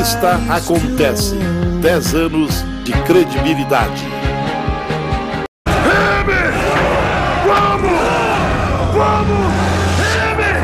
festa acontece. 10 anos de credibilidade. Hebe! Vamos! Vamos! Hebe!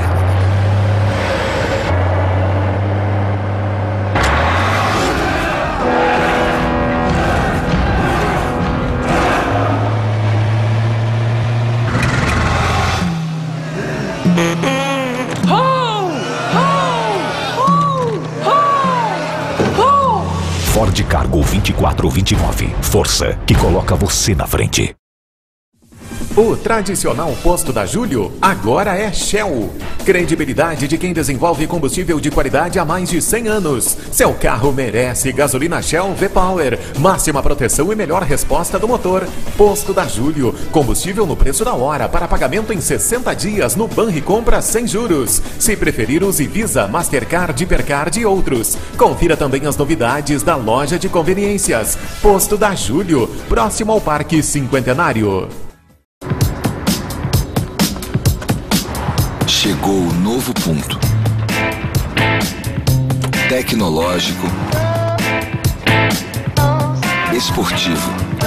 Ford Cargo 2429. Força que coloca você na frente. O tradicional posto da Júlio agora é Shell. Credibilidade de quem desenvolve combustível de qualidade há mais de 100 anos. Seu carro merece gasolina Shell V-Power. Máxima proteção e melhor resposta do motor. Posto da Júlio. Combustível no preço da hora para pagamento em 60 dias no Banricompra sem juros. Se preferir, use Visa, Mastercard, Hipercard e outros. Confira também as novidades da loja de conveniências. Posto da Júlio, próximo ao Parque Cinquentenário. Chegou o novo ponto. Tecnológico, esportivo,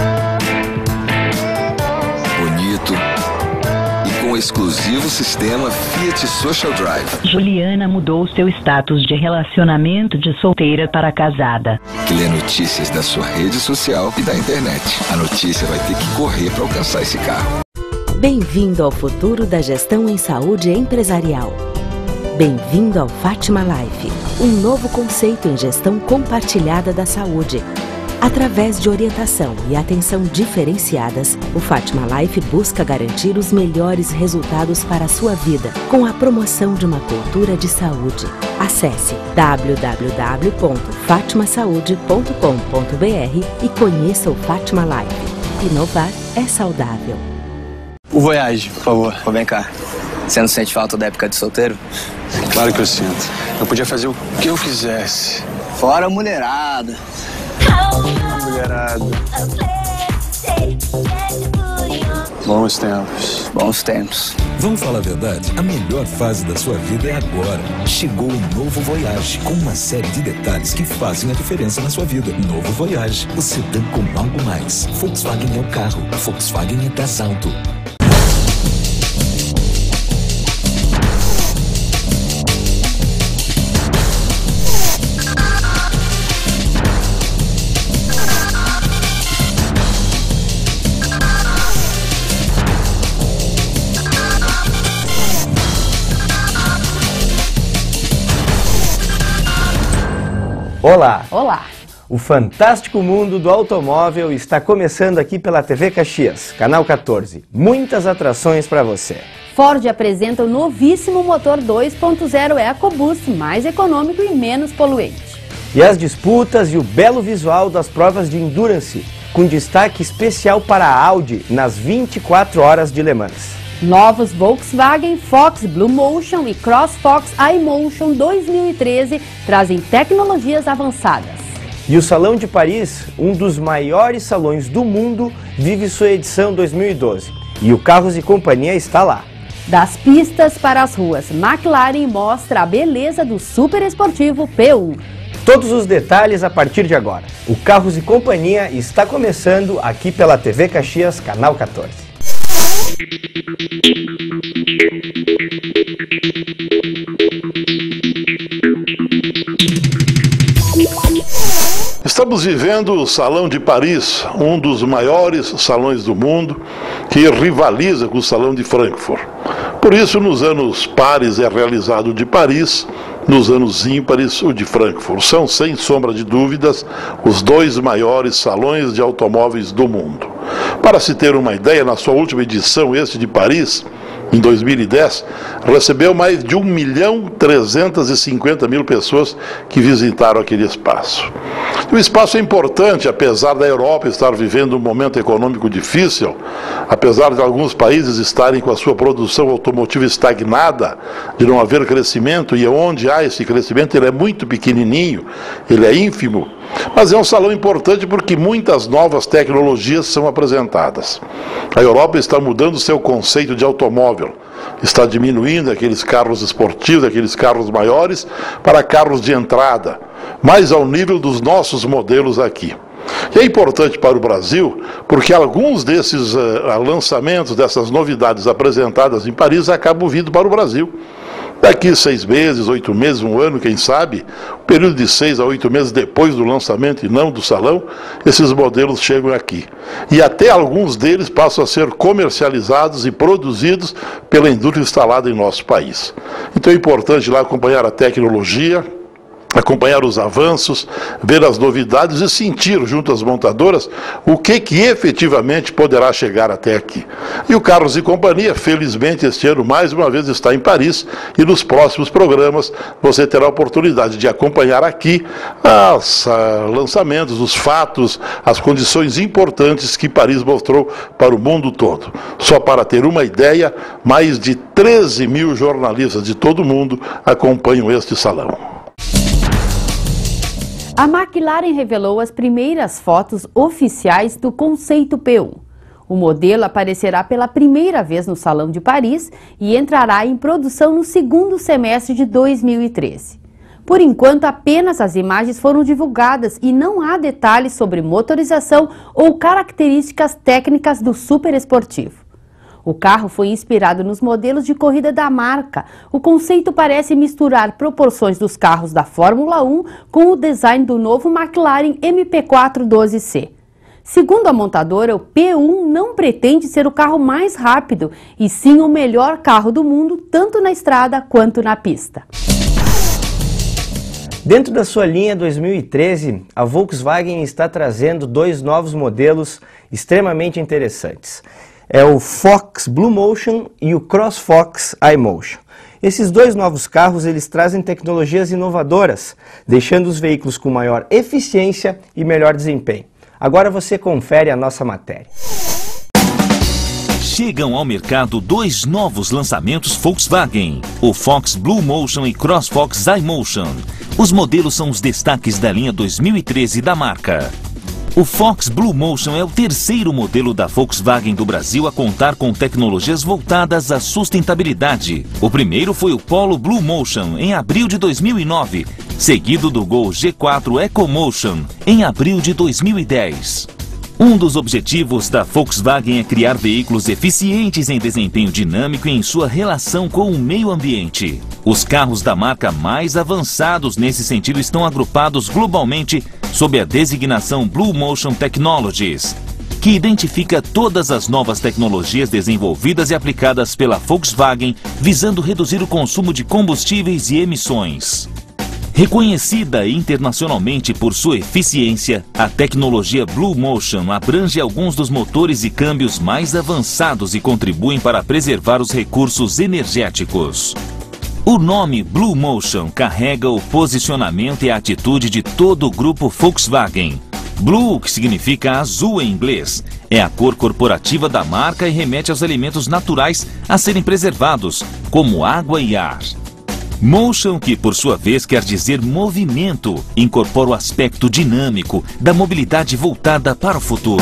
bonito e com exclusivo sistema Fiat Social Drive. Juliana mudou seu status de relacionamento de solteira para casada. Que lê notícias da sua rede social e da internet. A notícia vai ter que correr para alcançar esse carro. Bem-vindo ao futuro da gestão em saúde empresarial. Bem-vindo ao Fátima Life, um novo conceito em gestão compartilhada da saúde. Através de orientação e atenção diferenciadas, o Fátima Life busca garantir os melhores resultados para a sua vida, com a promoção de uma cultura de saúde. Acesse www.fatimasaude.com.br e conheça o Fátima Life. Inovar é saudável. O Voyage, por favor. Vem cá. Você não sente falta da época de solteiro? Claro que eu sinto. Eu podia fazer o que eu quisesse. Fora a mulherada. Mulherada. Bons tempos. Bons tempos. Vamos falar a verdade? A melhor fase da sua vida é agora. Chegou o novo Voyage, com uma série de detalhes que fazem a diferença na sua vida. Novo Voyage, o sedã com algo mais. Volkswagen é o carro, Volkswagen é gás alto. Olá! Olá! O fantástico mundo do automóvel está começando aqui pela TV Caxias, canal 14. Muitas atrações para você. Ford apresenta o novíssimo motor 2.0 EcoBoost, mais econômico e menos poluente. E as disputas e o belo visual das provas de Endurance, com destaque especial para a Audi nas 24 horas de Le Mans. Novos Volkswagen Fox Blue Motion e CrossFox iMotion 2013 trazem tecnologias avançadas. E o Salão de Paris, um dos maiores salões do mundo, vive sua edição 2012. E o Carros e Companhia está lá. Das pistas para as ruas, McLaren mostra a beleza do super esportivo P1. Todos os detalhes a partir de agora. O Carros e Companhia está começando aqui pela TV Caxias, canal 14. Estamos vivendo o Salão de Paris, um dos maiores salões do mundo, que rivaliza com o Salão de Frankfurt. Por isso, nos anos pares é realizado o de Paris, nos anos ímpares o de Frankfurt. São, sem sombra de dúvidas, os dois maiores salões de automóveis do mundo. Para se ter uma ideia, na sua última edição, este de Paris, em 2010, recebeu mais de 1.350.000 pessoas que visitaram aquele espaço. O espaço é importante, apesar da Europa estar vivendo um momento econômico difícil, apesar de alguns países estarem com a sua produção automotiva estagnada, de não haver crescimento, e onde há esse crescimento ele é muito pequenininho, ele é ínfimo, mas é um salão importante porque muitas novas tecnologias são apresentadas. A Europa está mudando seu conceito de automóvel, está diminuindo aqueles carros esportivos, aqueles carros maiores, para carros de entrada, mais ao nível dos nossos modelos aqui. E é importante para o Brasil, porque alguns desses lançamentos, dessas novidades apresentadas em Paris, acabam vindo para o Brasil. Daqui 6 meses, 8 meses, 1 ano, quem sabe, um período de 6 a 8 meses depois do lançamento e não do salão, esses modelos chegam aqui. E até alguns deles passam a ser comercializados e produzidos pela indústria instalada em nosso país. Então é importante lá acompanhar a tecnologia, acompanhar os avanços, ver as novidades e sentir junto às montadoras o que efetivamente poderá chegar até aqui. E o Carlos e Companhia, felizmente, este ano mais uma vez está em Paris e nos próximos programas você terá a oportunidade de acompanhar aqui os lançamentos, os fatos, as condições importantes que Paris mostrou para o mundo todo. Só para ter uma ideia, mais de 13 mil jornalistas de todo o mundo acompanham este salão. A McLaren revelou as primeiras fotos oficiais do conceito P1. O modelo aparecerá pela primeira vez no Salão de Paris e entrará em produção no segundo semestre de 2013. Por enquanto, apenas as imagens foram divulgadas e não há detalhes sobre motorização ou características técnicas do superesportivo. O carro foi inspirado nos modelos de corrida da marca. O conceito parece misturar proporções dos carros da Fórmula 1 com o design do novo McLaren MP412C. Segundo a montadora, o P1 não pretende ser o carro mais rápido, e sim o melhor carro do mundo, tanto na estrada quanto na pista. Dentro da sua linha 2013, a Volkswagen está trazendo 2 novos modelos extremamente interessantes. É o Fox Blue Motion e o CrossFox iMotion. Esses 2 novos carros, eles trazem tecnologias inovadoras, deixando os veículos com maior eficiência e melhor desempenho. Agora você confere a nossa matéria. Chegam ao mercado 2 novos lançamentos Volkswagen, o Fox Blue Motion e CrossFox iMotion. Os modelos são os destaques da linha 2013 da marca. O Fox Blue Motion é o 3º modelo da Volkswagen do Brasil a contar com tecnologias voltadas à sustentabilidade. O primeiro foi o Polo Blue Motion, em abril de 2009, seguido do Gol G4 EcoMotion, em abril de 2010. Um dos objetivos da Volkswagen é criar veículos eficientes em desempenho dinâmico e em sua relação com o meio ambiente. Os carros da marca mais avançados nesse sentido estão agrupados globalmente sob a designação Blue Motion Technologies, que identifica todas as novas tecnologias desenvolvidas e aplicadas pela Volkswagen, visando reduzir o consumo de combustíveis e emissões. Reconhecida internacionalmente por sua eficiência, a tecnologia Blue Motion abrange alguns dos motores e câmbios mais avançados e contribuem para preservar os recursos energéticos. O nome Blue Motion carrega o posicionamento e a atitude de todo o grupo Volkswagen. Blue, que significa azul em inglês, é a cor corporativa da marca e remete aos elementos naturais a serem preservados, como água e ar. Motion, que por sua vez quer dizer movimento, incorpora o aspecto dinâmico da mobilidade voltada para o futuro.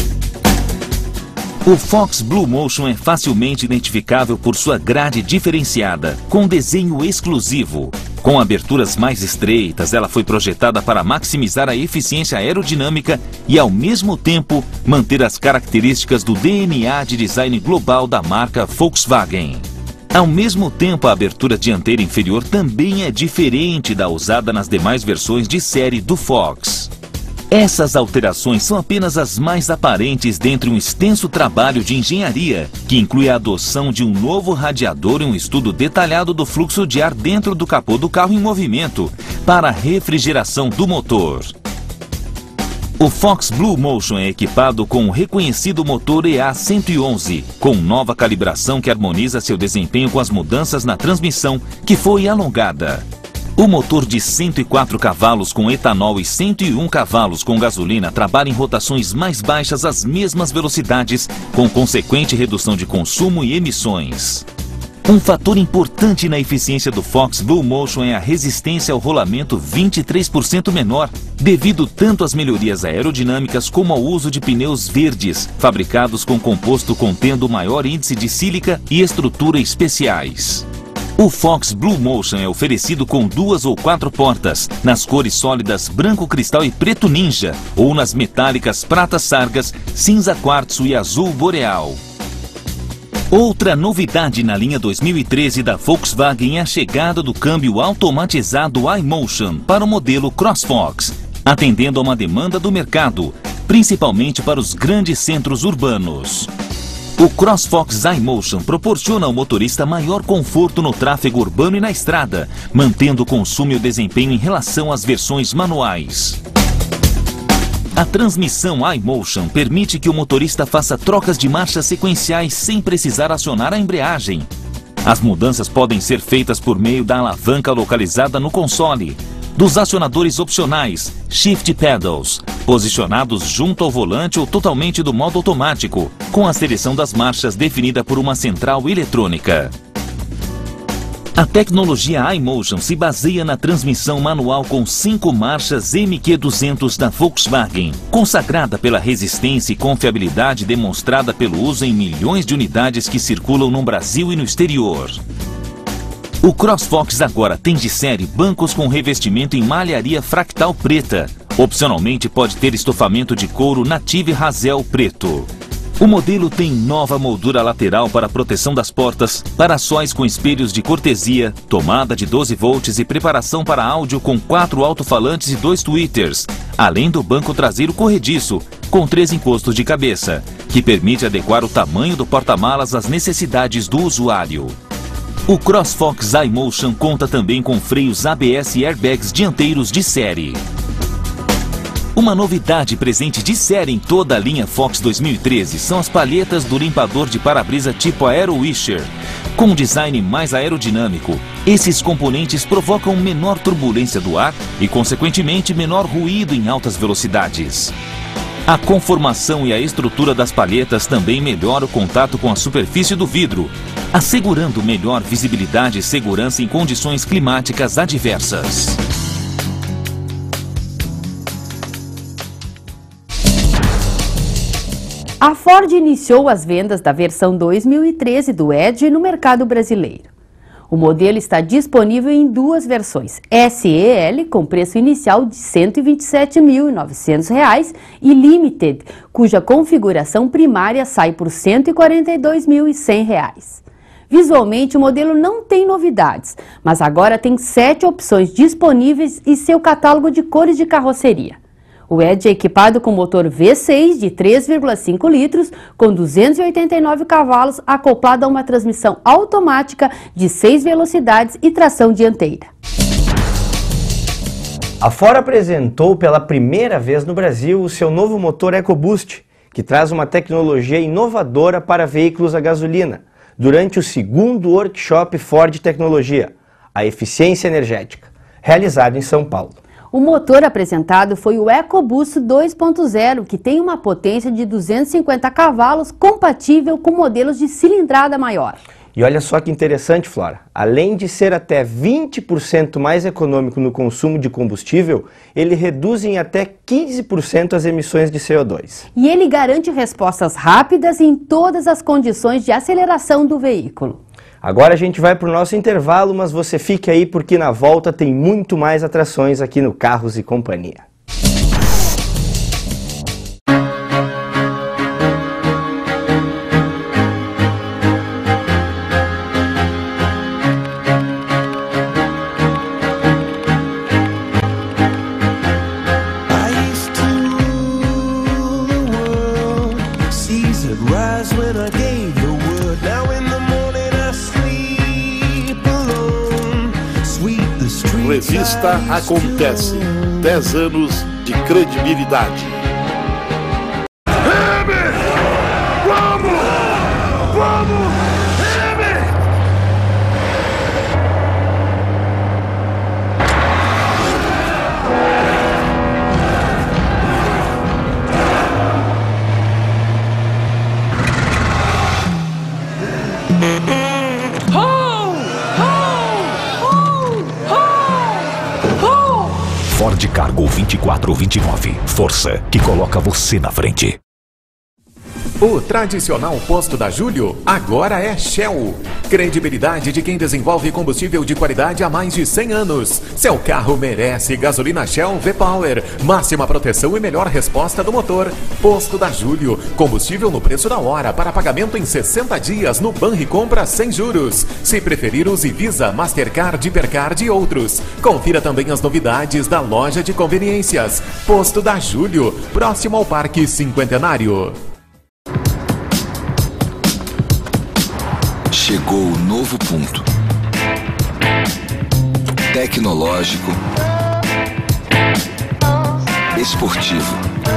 O Fox Blue Motion é facilmente identificável por sua grade diferenciada, com desenho exclusivo. Com aberturas mais estreitas, ela foi projetada para maximizar a eficiência aerodinâmica e, ao mesmo tempo, manter as características do DNA de design global da marca Volkswagen. Ao mesmo tempo, a abertura dianteira inferior também é diferente da usada nas demais versões de série do Fox. Essas alterações são apenas as mais aparentes dentre um extenso trabalho de engenharia, que inclui a adoção de um novo radiador e um estudo detalhado do fluxo de ar dentro do capô do carro em movimento, para a refrigeração do motor. O Fox Blue Motion é equipado com o reconhecido motor EA111, com nova calibração que harmoniza seu desempenho com as mudanças na transmissão, que foi alongada. O motor de 104 cavalos com etanol e 101 cavalos com gasolina trabalha em rotações mais baixas às mesmas velocidades, com consequente redução de consumo e emissões. Um fator importante na eficiência do Fox Blue Motion é a resistência ao rolamento 23% menor, devido tanto às melhorias aerodinâmicas como ao uso de pneus verdes, fabricados com composto contendo maior índice de sílica e estrutura especiais. O Fox Blue Motion é oferecido com 2 ou 4 portas, nas cores sólidas branco cristal e preto ninja, ou nas metálicas prata sargas, cinza quartzo e azul boreal. Outra novidade na linha 2013 da Volkswagen é a chegada do câmbio automatizado iMotion para o modelo CrossFox, atendendo a uma demanda do mercado, principalmente para os grandes centros urbanos. O CrossFox iMotion proporciona ao motorista maior conforto no tráfego urbano e na estrada, mantendo o consumo e o desempenho em relação às versões manuais. A transmissão iMotion permite que o motorista faça trocas de marchas sequenciais sem precisar acionar a embreagem. As mudanças podem ser feitas por meio da alavanca localizada no console, dos acionadores opcionais, Shift Pedals, posicionados junto ao volante ou totalmente do modo automático, com a seleção das marchas definida por uma central eletrônica. A tecnologia iMotion se baseia na transmissão manual com 5 marchas MQ200 da Volkswagen, consagrada pela resistência e confiabilidade demonstrada pelo uso em milhões de unidades que circulam no Brasil e no exterior. O CrossFox agora tem de série bancos com revestimento em malharia fractal preta. Opcionalmente pode ter estofamento de couro Native Hazel preto. O modelo tem nova moldura lateral para proteção das portas, para-sóis com espelhos de cortesia, tomada de 12 volts e preparação para áudio com 4 alto-falantes e 2 tweeters, além do banco traseiro corrediço, com 3 encostos de cabeça, que permite adequar o tamanho do porta-malas às necessidades do usuário. O CrossFox iMotion conta também com freios ABS e airbags dianteiros de série. Uma novidade presente de série em toda a linha Fox 2013 são as palhetas do limpador de para-brisa tipo Aero Wisher. Com um design mais aerodinâmico, esses componentes provocam menor turbulência do ar e, consequentemente, menor ruído em altas velocidades. A conformação e a estrutura das palhetas também melhora o contato com a superfície do vidro, assegurando melhor visibilidade e segurança em condições climáticas adversas. A Ford iniciou as vendas da versão 2013 do Edge no mercado brasileiro. O modelo está disponível em 2 versões, S e L, com preço inicial de R$ 127.900 e Limited, cuja configuração primária sai por R$ 142.100. Visualmente, o modelo não tem novidades, mas agora tem 7 opções disponíveis e seu catálogo de cores de carroceria. O Edge é equipado com motor V6 de 3,5 litros, com 289 cavalos, acoplado a uma transmissão automática de 6 velocidades e tração dianteira. A Ford apresentou pela primeira vez no Brasil o seu novo motor EcoBoost, que traz uma tecnologia inovadora para veículos a gasolina, durante o 2º workshop Ford Tecnologia, a eficiência energética, realizado em São Paulo. O motor apresentado foi o EcoBoost 2.0, que tem uma potência de 250 cavalos, compatível com modelos de cilindrada maior. E olha só que interessante, Flora, além de ser até 20% mais econômico no consumo de combustível, ele reduz em até 15% as emissões de CO2. E ele garante respostas rápidas em todas as condições de aceleração do veículo. Agora a gente vai para o nosso intervalo, mas você fique aí porque na volta tem muito mais atrações aqui no Carros e Companhia. Revista Acontece. 10 anos de credibilidade. Vamos! Vamos! Ford Cargo 2429. Força que coloca você na frente. O tradicional posto da Júlio agora é Shell. Credibilidade de quem desenvolve combustível de qualidade há mais de 100 anos. Seu carro merece gasolina Shell V-Power. Máxima proteção e melhor resposta do motor. Posto da Júlio. Combustível no preço da hora para pagamento em 60 dias no Banricompra sem juros. Se preferir, use Visa, Mastercard, Hipercard e outros. Confira também as novidades da loja de conveniências. Posto da Júlio, próximo ao Parque Cinquentenário. Chegou o novo ponto. Tecnológico, esportivo,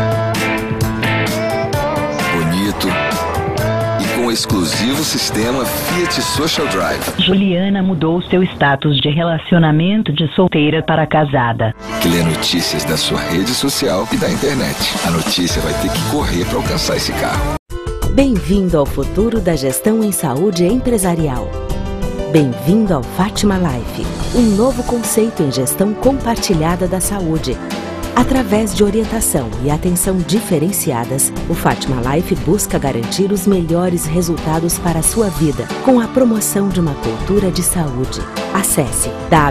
bonito e com exclusivo sistema Fiat Social Drive. Juliana mudou seu status de relacionamento de solteira para casada. Que lê notícias da sua rede social e da internet. A notícia vai ter que correr para alcançar esse carro. Bem-vindo ao futuro da gestão em saúde empresarial. Bem-vindo ao Fátima Life, um novo conceito em gestão compartilhada da saúde. Através de orientação e atenção diferenciadas, o Fátima Life busca garantir os melhores resultados para a sua vida, com a promoção de uma cultura de saúde. Acesse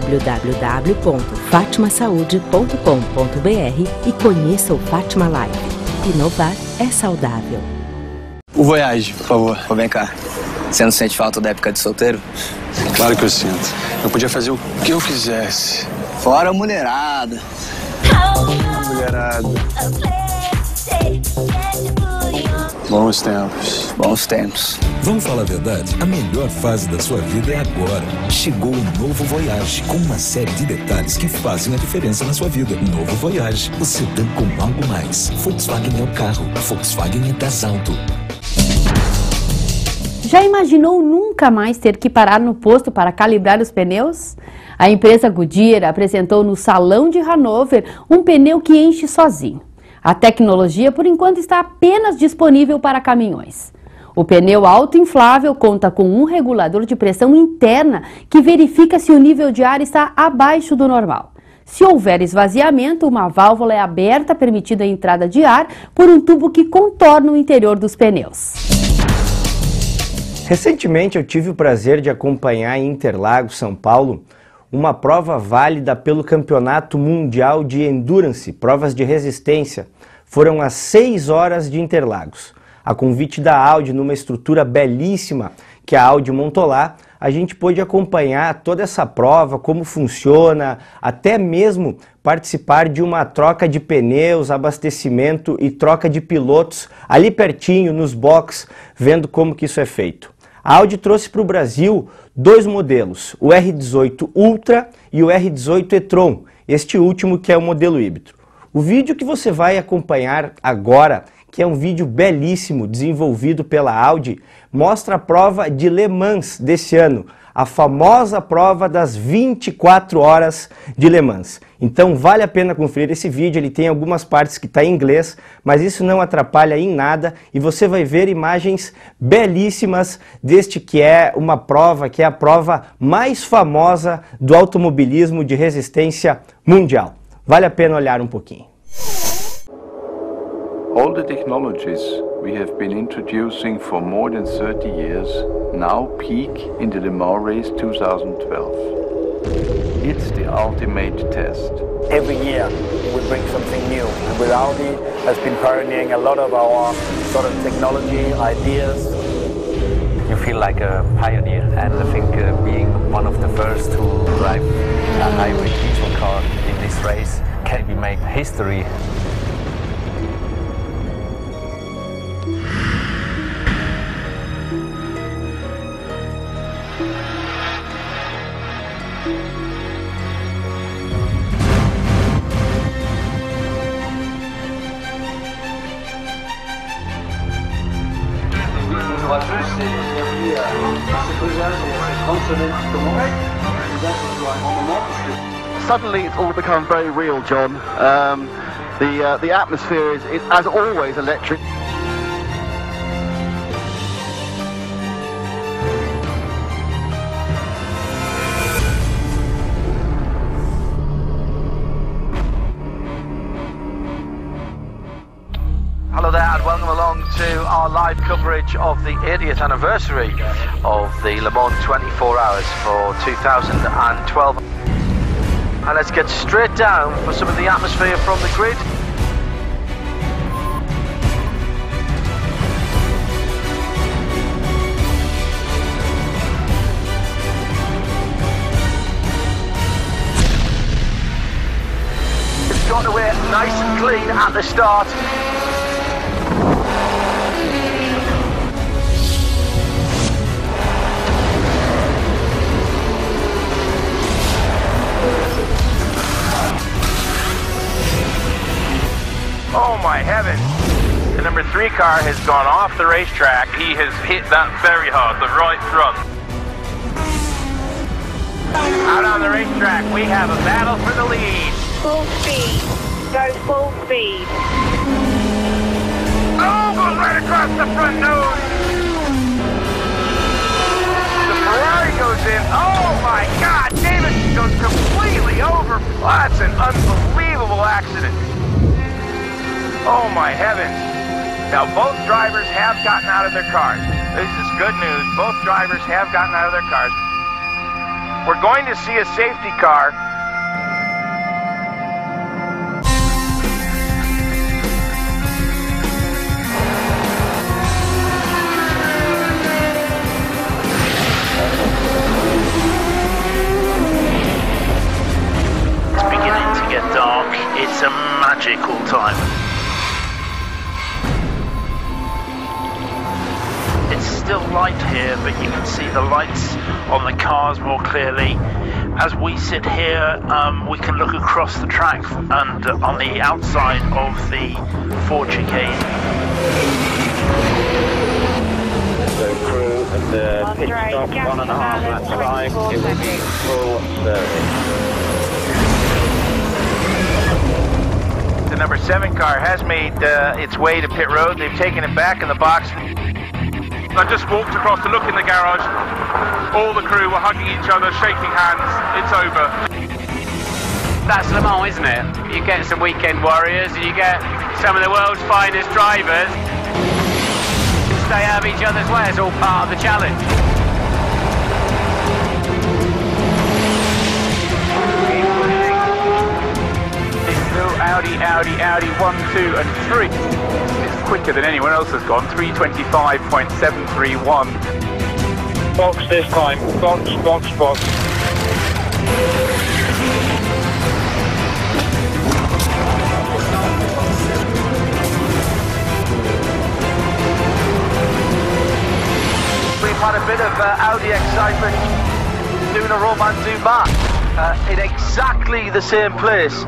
www.fatimasaude.com.br e conheça o Fátima Life. Inovar é saudável. O Voyage, por favor, vem cá. Você não sente falta da época de solteiro? Claro que eu sinto. Eu podia fazer o que eu quisesse. Fora a mulherada. Mulherada. Bons tempos. Bons tempos. Vamos falar a verdade? A melhor fase da sua vida é agora. Chegou o novo Voyage, com uma série de detalhes que fazem a diferença na sua vida. Novo Voyage, o sedã com algo mais. Volkswagen é o carro, Volkswagen é das Auto. Já imaginou nunca mais ter que parar no posto para calibrar os pneus? A empresa Goodyear apresentou no Salão de Hanover um pneu que enche sozinho. A tecnologia, por enquanto, está apenas disponível para caminhões. O pneu autoinflável conta com um regulador de pressão interna que verifica se o nível de ar está abaixo do normal. Se houver esvaziamento, uma válvula é aberta, permitindo a entrada de ar por um tubo que contorna o interior dos pneus. Recentemente eu tive o prazer de acompanhar em Interlagos, São Paulo, uma prova válida pelo Campeonato Mundial de Endurance, provas de resistência. Foram às 6 horas de Interlagos. A convite da Audi, numa estrutura belíssima que a Audi montou lá, a gente pôde acompanhar toda essa prova, como funciona, até mesmo participar de uma troca de pneus, abastecimento e troca de pilotos ali pertinho, nos boxes, vendo como que isso é feito. A Audi trouxe para o Brasil 2 modelos, o R18 Ultra e o R18 e-tron, este último que é o modelo híbrido. O vídeo que você vai acompanhar agora, que é um vídeo belíssimo desenvolvido pela Audi, mostra a prova de Le Mans desse ano, a famosa prova das 24 horas de Le Mans. Então vale a pena conferir esse vídeo, ele tem algumas partes que está em inglês, mas isso não atrapalha em nada e você vai ver imagens belíssimas deste que é uma prova, que é a prova mais famosa do automobilismo de resistência mundial. Vale a pena olhar um pouquinho. All the technologies we have been introducing for more than 30 years now peak in the Le Mans Race 2012. It's the ultimate test. Every year we bring something new, and with Audi has been pioneering a lot of our sort of technology ideas. You feel like a pioneer, and I think being one of the first to drive a hybrid diesel car in this race can be make history. Bonjour à tous et bienvenue à ce voyage et à cette grande semaine qui commence. C'est toujours un grand moment puisque suddenly it's all become very real, John. The atmosphere is as always electric. Hello there and welcome along to our live live coverage of the 80th anniversary of the Le Mans 24 Hours for 2012. And let's get straight down for some of the atmosphere from the grid. It's got away nice and clean at the start. Oh my heavens! The number 3 car has gone off the racetrack. He has hit that very hard, the right front. Out on the racetrack, we have a battle for the lead. Full speed. Go full speed. Oh, goes right across the front nose. The Ferrari goes in. Oh my God, Davis goes completely over. Oh, that's an unbelievable accident. Oh my heavens. Now both drivers have gotten out of their cars. This is good news. Both drivers have gotten out of their cars. We're going to see a safety car. It's beginning to get dark. It's a magical time. Still light here, but you can see the lights on the cars more clearly. As we sit here, we can look across the track and on the outside of the Ford chicane. So crew at the pit stop, 1.5 laps time, it will be full service. The number 7 car has made its way to pit road. They've taken it back in the box. I just walked across to look in the garage. All the crew were hugging each other, shaking hands. It's over. That's Le Mans, isn't it? You get some weekend warriors and you get some of the world's finest drivers. Stay out of each other's way. It's all part of the challenge. Audi 1, 2 and 3. It's quicker than anyone else has gone. 3:25.731. Box this time. Box. We've had a bit of Audi excitement doing a Romain Dumas in exactly the same place.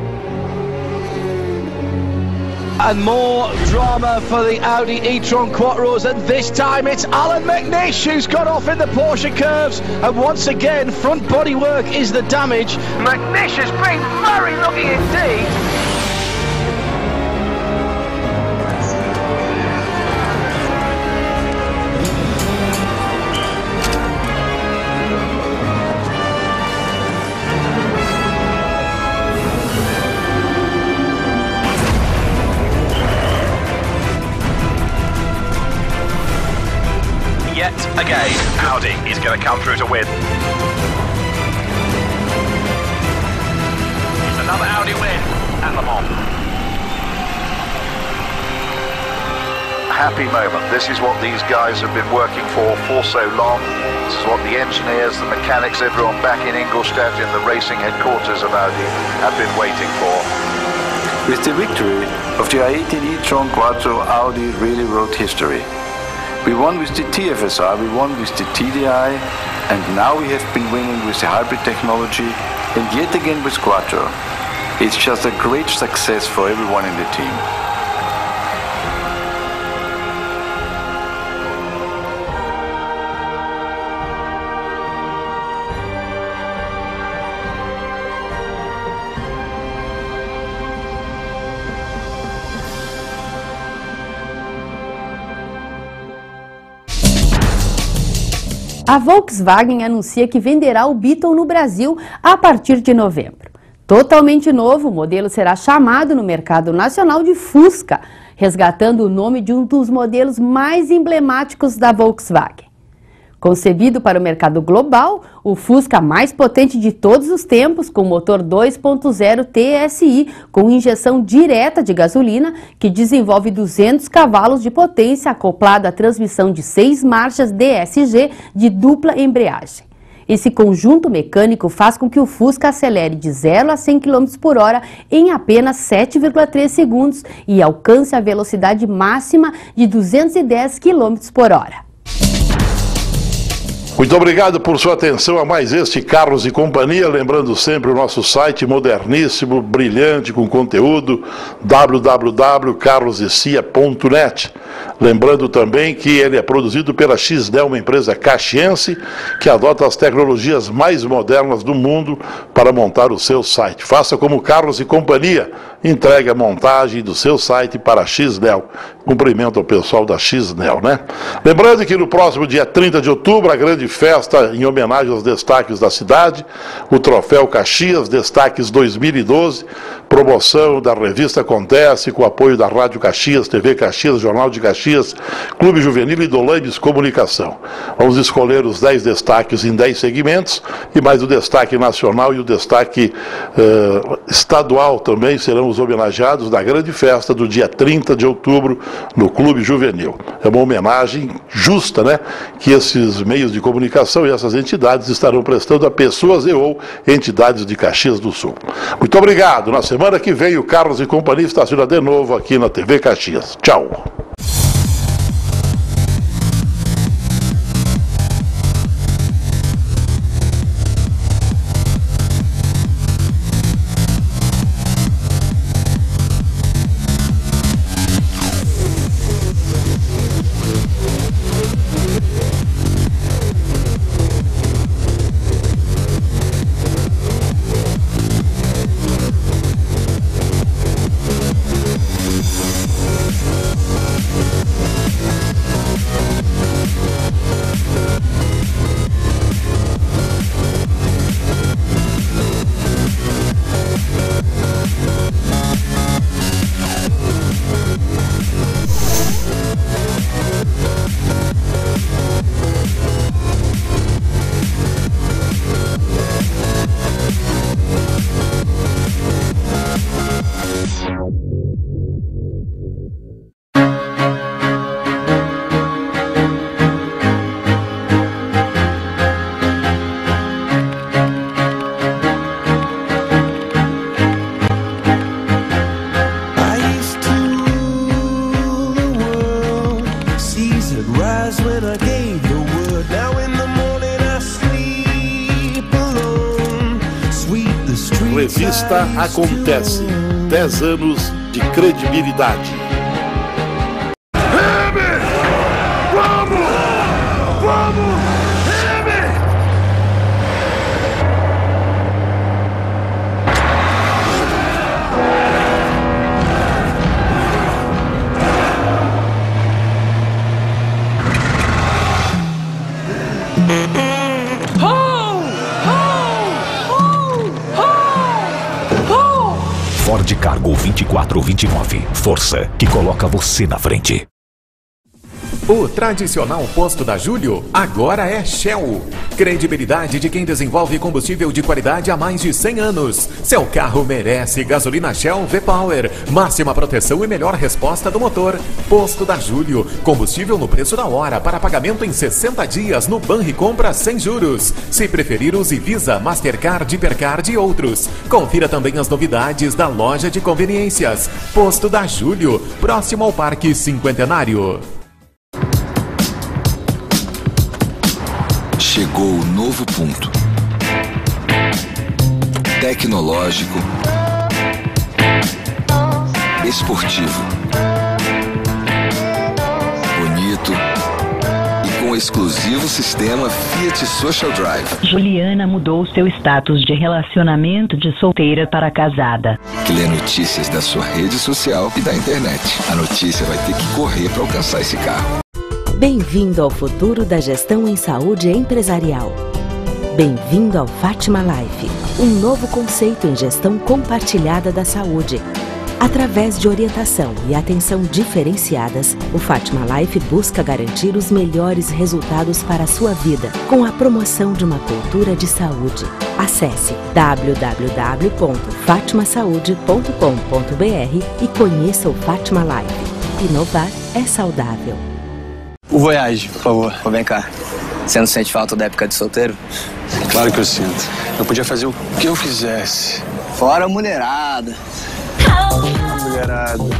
And more drama for the Audi e-tron Quattros, and this time it's Alan McNish who's got off in the Porsche curves, and once again front bodywork is the damage. McNish has been very lucky indeed. Again, Audi is going to come through to win. It's another Audi win at Le Mans. Happy moment. This is what these guys have been working for so long. This is what the engineers, the mechanics, everyone back in Ingolstadt in the racing headquarters of Audi have been waiting for. With the victory of the i18 e-tron Quattro, Audi really wrote history. We won with the TFSI, we won with the TDI, and now we have been winning with the hybrid technology, and yet again with Quattro. It's just a great success for everyone in the team. A Volkswagen anuncia que venderá o Beetle no Brasil a partir de novembro. Totalmente novo, o modelo será chamado no mercado nacional de Fusca resgatando o nome de um dos modelos mais emblemáticos da Volkswagen. Concebido para o mercado global, o Fusca mais potente de todos os tempos, com motor 2.0 TSI, com injeção direta de gasolina, que desenvolve 200 cavalos de potência acoplado à transmissão de 6 marchas DSG de dupla embreagem. Esse conjunto mecânico faz com que o Fusca acelere de 0 a 100 km por hora em apenas 7,3 segundos e alcance a velocidade máxima de 210 km por hora. Muito obrigado por sua atenção a mais este Carros e Companhia. Lembrando sempre o nosso site moderníssimo, brilhante, com conteúdo, www.carlosecia.net. Lembrando também que ele é produzido pela XNEL, uma empresa caxiense que adota as tecnologias mais modernas do mundo para montar o seu site. Faça como Carlos e Companhia, entregue a montagem do seu site para a XNEL. Cumprimento ao pessoal da XNEL, né? Lembrando que no próximo dia 30 de outubro, a grande festa em homenagem aos destaques da cidade, o Troféu Caxias, Destaques 2012, promoção da revista Acontece, com apoio da Rádio Caxias, TV Caxias, Jornal de Caxias, Clube Juvenil e Dolambes Comunicação. Vamos escolher os 10 destaques em 10 segmentos e mais o destaque nacional e o destaque estadual também serão os homenageados na grande festa do dia 30 de outubro no Clube Juvenil. É uma homenagem justa, né, que esses meios de comunicação e essas entidades estarão prestando a pessoas e ou entidades de Caxias do Sul. Muito obrigado. Na semana que vem o Carlos e Companhia estaciona de novo aqui na TV Caxias. Tchau. Revista Acontece. 10 anos de credibilidade. Ford Cargo 2429. Força que coloca você na frente. O tradicional posto da Júlio agora é Shell. Credibilidade de quem desenvolve combustível de qualidade há mais de 100 anos. Seu carro merece gasolina Shell V-Power. Máxima proteção e melhor resposta do motor. Posto da Júlio. Combustível no preço da hora para pagamento em 60 dias no Banricompra sem juros. Se preferir, use Visa, Mastercard, Hipercard e outros. Confira também as novidades da loja de conveniências. Posto da Júlio, próximo ao Parque Cinquentenário. Chegou o novo ponto. Tecnológico, esportivo, bonito e com exclusivo sistema Fiat Social Drive. Juliana mudou seu status de relacionamento de solteira para casada. Que lê notícias da sua rede social e da internet. A notícia vai ter que correr para alcançar esse carro. Bem-vindo ao futuro da gestão em saúde empresarial. Bem-vindo ao Fátima Life, um novo conceito em gestão compartilhada da saúde. Através de orientação e atenção diferenciadas, o Fátima Life busca garantir os melhores resultados para a sua vida, com a promoção de uma cultura de saúde. Acesse www.fatimasaude.com.br e conheça o Fátima Life. Inovar é saudável. O Voyage, por favor. Vem cá. Você não sente falta da época de solteiro? Claro que eu sinto. Eu podia fazer o que eu fizesse. Fora a mulherada. Mulherada.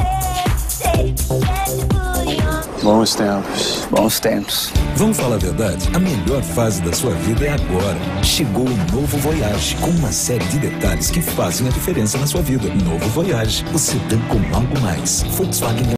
Bons tempos. Bons tempos. Vamos falar a verdade? A melhor fase da sua vida é agora. Chegou o novo Voyage, com uma série de detalhes que fazem a diferença na sua vida. Novo Voyage, o sedã com algo mais. Volkswagen